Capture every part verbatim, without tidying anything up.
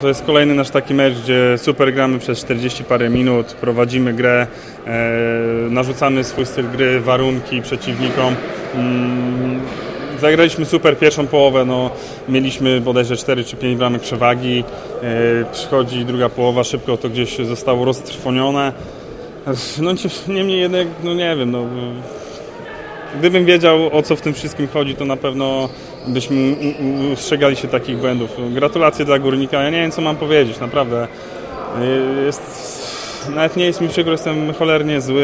To jest kolejny nasz taki mecz, gdzie super gramy przez czterdzieści parę minut, prowadzimy grę, e, narzucamy swój styl gry, warunki przeciwnikom. Mm, zagraliśmy super pierwszą połowę, no, mieliśmy bodajże cztery czy pięć bramek przewagi, e, przychodzi druga połowa, szybko to gdzieś zostało roztrwonione. No niemniej jednak, no nie wiem, no, gdybym wiedział, o co w tym wszystkim chodzi, to na pewno byśmy ustrzegali się takich błędów. Gratulacje dla Górnika. Ja nie wiem, co mam powiedzieć, naprawdę. Jest, nawet nie jest mi przykro, jestem cholernie zły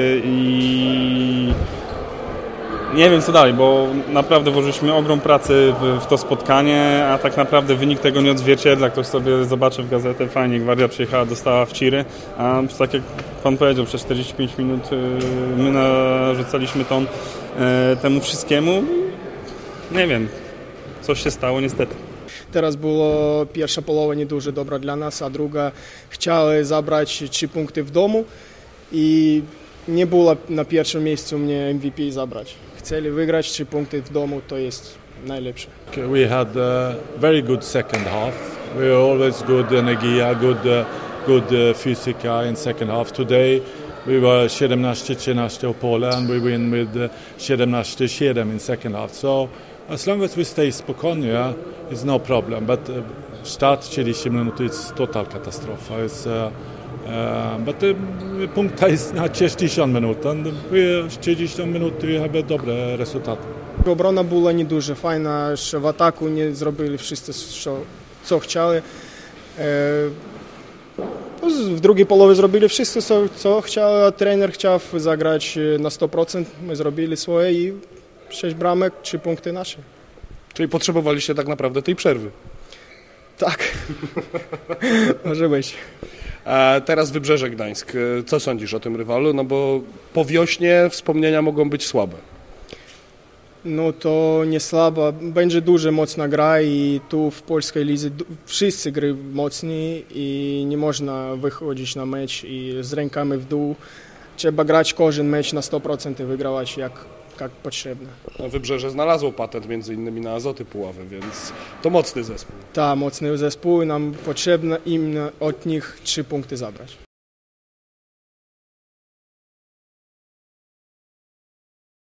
i nie wiem, co dalej, bo naprawdę włożyliśmy ogrom pracy w, w to spotkanie, a tak naprawdę wynik tego nie odzwierciedla. Ktoś sobie zobaczy w gazetę, fajnie, Gwardia przyjechała, dostała w ciry, a tak jak Pan powiedział, przez czterdzieści pięć minut my narzucaliśmy ton temu wszystkiemu. Nie wiem, coś się stało niestety. Teraz było pierwsza połowa nie дуже dobra dla nas, a druga chciały zabrać trzy punkty w domu i nie było na pierwszym miejscu mnie M V P zabrać. Chcieli wygrać trzy punkty w domu, to jest najlepsze. We had a very good second half. We were always good energia, good, uh, good uh, physica in second half. Today we were siedemnaście trzynaście o pole and we win with uh, siedemnaście siedem in second half. So as long as we stay spokojnie, it's no problem. But uh, start czterdzieści minut is total katastrofa. It's, uh, Uh, but uh, punkta jest na sześćdziesiąt minut, and czterdzieści minut mamy dobre rezultaty. Obrona była nie дуже fajna, że w ataku nie zrobili wszyscy, co, co chcieli. E, w drugiej połowie zrobili wszystko, co, co chcieli, a trener chciał zagrać na sto procent. My zrobili swoje i sześć bramek, trzy punkty nasze. Czyli potrzebowaliście tak naprawdę tej przerwy. Tak, może być. A teraz Wybrzeże Gdańsk. Co sądzisz o tym rywalu? No bo po wiośnie wspomnienia mogą być słabe. No to nie słaba. Będzie дуже mocna gra i tu w polskiej lidze wszyscy gry mocni i nie można wychodzić na mecz i z rękami w dół. Trzeba grać każdy mecz na sto procent i wygrywać jak, jak potrzebne. No, Wybrzeże znalazło patent między innymi na Azoty Puławy, więc to mocny zespół. Tak, mocny zespół i nam potrzebno im od nich trzy punkty zabrać.